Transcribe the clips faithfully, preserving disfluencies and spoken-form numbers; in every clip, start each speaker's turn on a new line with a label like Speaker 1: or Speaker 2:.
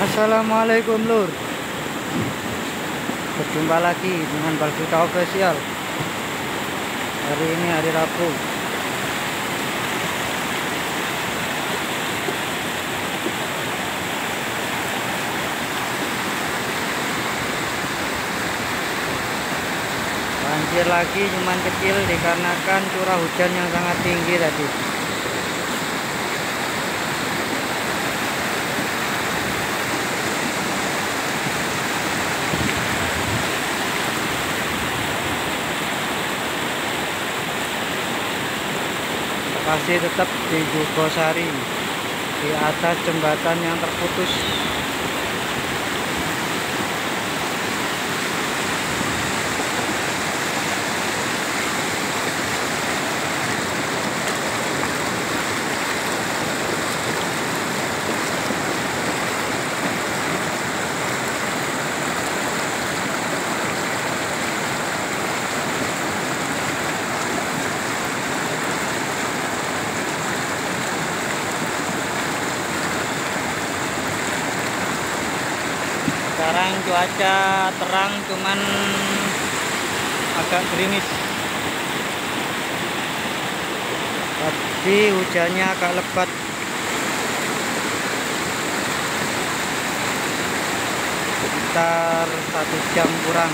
Speaker 1: Assalamualaikum lur. Berjumpa lagi dengan Balvita Official. Hari ini hari Rabu. Banjir lagi, cuman kecil dikarenakan curah hujan yang sangat tinggi tadi. Lokasi tetap di Jugosari, di atas jembatan yang terputus. Sekarang cuaca terang, cuman agak gerimis. Tadi hujannya agak lebat. Sekitar satu jam kurang.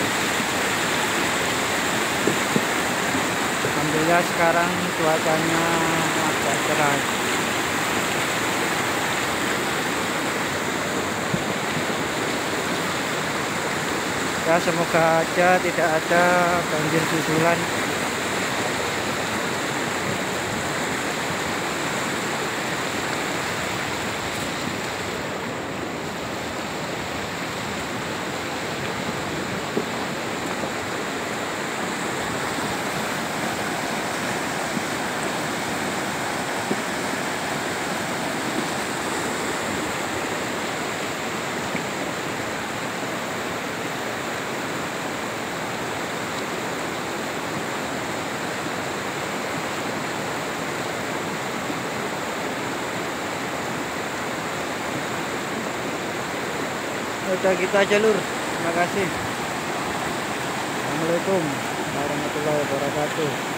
Speaker 1: Alhamdulillah sekarang cuacanya agak cerah. Ya, semoga aja tidak ada banjir susulan. Udah gitu aja lur, terima kasih. Assalamualaikum warahmatullahi wabarakatuh.